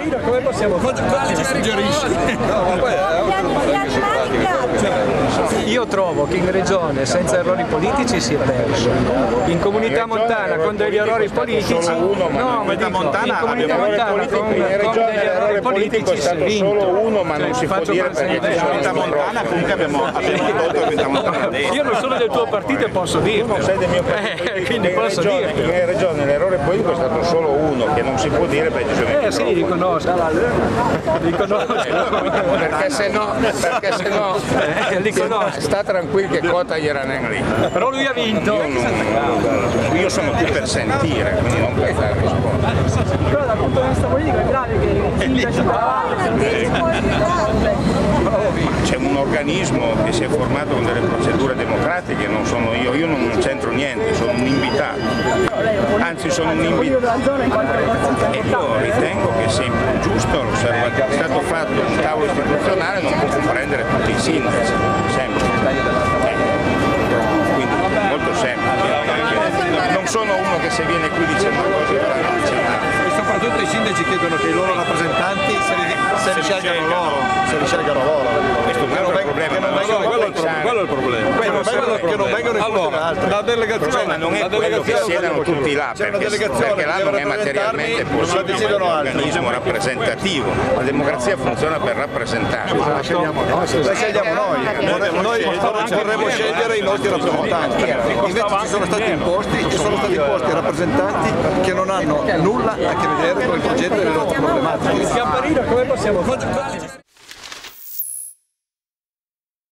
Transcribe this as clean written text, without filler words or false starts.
Campanile, come possiamo fare? Quale ci suggerisci? Io trovo che in regione senza errori politici si è perso. In comunità montana con degli errori politici, in comunità montana con degli errori politici si è vinto. Solo uno, ma non si può dire perché ci sono comunità montana comunque abbiamo tolto la comunità montana. Io non sono del tuo partito e posso dirlo. Non sei del mio partito. Quindi posso dirlo. In regione l'errore politico è stato solo uno, che non si può dire perché ci sono Sì, riconosco. perché se no sta tranquillo che quota gli era lì. Però lui ha vinto. Io sono qui per sentire, quindi non per dare risposta. Però dal punto di vista politico è grave che i sindaci C'è un organismo che si è formato con delle procedure democratiche, non sono io non c'entro niente, sono un invitato, anzi sono un invitato. E io ritengo che sia giusto l'osservazione, è stato fatto un tavolo istituzionale, non può comprendere tutti i sindaci, semplice. Quindi molto semplice. Non sono uno che se viene qui dice una cosa E soprattutto i sindaci chiedono che i loro rappresentanti se li scelgano loro. questo è un altro problema. Quello è il problema. Che non vengono incontri altri. La delegazione non è quello che siedano tutti là, perché là non è materialmente possibile un organismo rappresentativo. La democrazia funziona per rappresentare. La scegliamo noi. Noi vorremmo scegliere i nostri rappresentanti. Invece ci sono stati imposti rappresentanti che non hanno nulla a che vedere con il progetto delle nostre problematiche. Campanile, come possiamo fare?